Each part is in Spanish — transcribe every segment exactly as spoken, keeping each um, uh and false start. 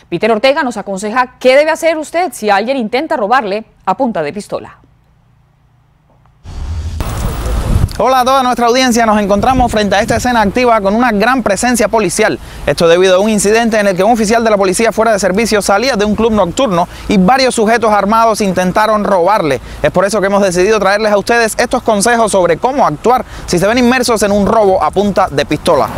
Peter Ortega nos aconseja qué debe hacer usted si alguien intenta robarle a punta de pistola. Hola a toda nuestra audiencia, nos encontramos frente a esta escena activa con una gran presencia policial. Esto debido a un incidente en el que un oficial de la policía fuera de servicio salía de un club nocturno y varios sujetos armados intentaron robarle. Es por eso que hemos decidido traerles a ustedes estos consejos sobre cómo actuar si se ven inmersos en un robo a punta de pistola.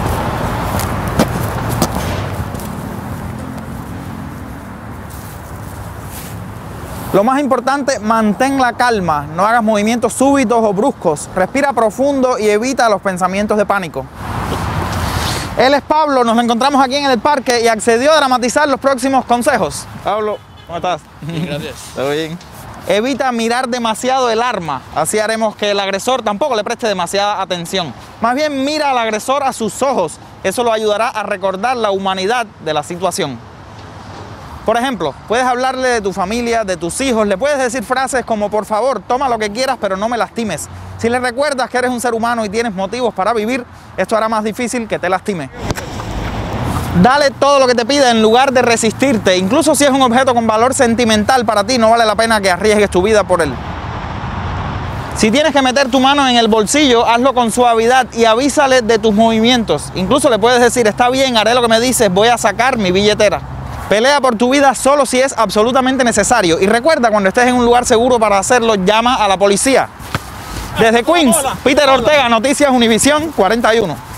Lo más importante, mantén la calma, no hagas movimientos súbitos o bruscos, respira profundo y evita los pensamientos de pánico. Él es Pablo, nos lo encontramos aquí en el parque y accedió a dramatizar los próximos consejos. Pablo, ¿cómo estás? Bien, gracias. ¿Todo bien? Evita mirar demasiado el arma, así haremos que el agresor tampoco le preste demasiada atención. Más bien mira al agresor a sus ojos, eso lo ayudará a recordar la humanidad de la situación. Por ejemplo, puedes hablarle de tu familia, de tus hijos, le puedes decir frases como por favor, toma lo que quieras pero no me lastimes. Si le recuerdas que eres un ser humano y tienes motivos para vivir, esto hará más difícil que te lastime. Dale todo lo que te pide en lugar de resistirte, incluso si es un objeto con valor sentimental para ti, no vale la pena que arriesgues tu vida por él. Si tienes que meter tu mano en el bolsillo, hazlo con suavidad y avísale de tus movimientos. Incluso le puedes decir, está bien, haré lo que me dices, voy a sacar mi billetera. Pelea por tu vida solo si es absolutamente necesario. Y recuerda, cuando estés en un lugar seguro para hacerlo, llama a la policía. Desde Queens, Peter Ortega, Noticias Univisión cuarenta y uno.